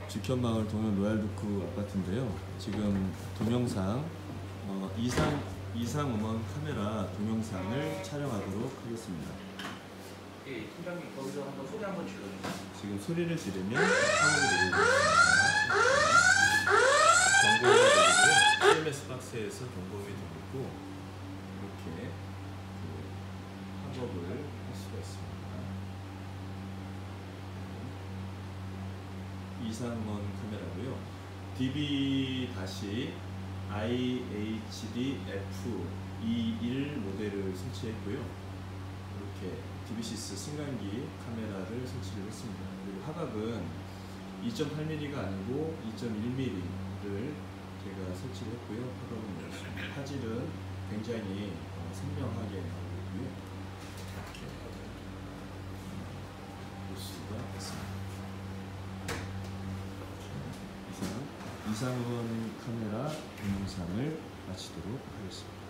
주현마을 동현 로얄루크 아파트인데요. 지금 동영상 이상 음원 카메라 동영상을 촬영하도록 하겠습니다. 예, 팀장님 거기서 한번 소리 한번 질러주세요. 지금 소리를 지르면 상호를 내려주겠습니다. 경고음이 들리고요. CMS 박스에서 경고음이 들리고 이렇게 팝업을 할 수가 있습니다. 이상원 카메라고요. DB-IHD F21 모델을 설치했고요. 이렇게 DB시스 승강기 카메라를 설치를 했습니다. 그리고 화각은 2.8mm가 아니고 2.1mm를 제가 설치를 했고요. 화각은 이렇습니다. 화질은 굉장히 선명하게 나오고 있고요. 이렇게 볼 수가 있습니다. 이상원 카메라 동영상을 마치도록 하겠습니다.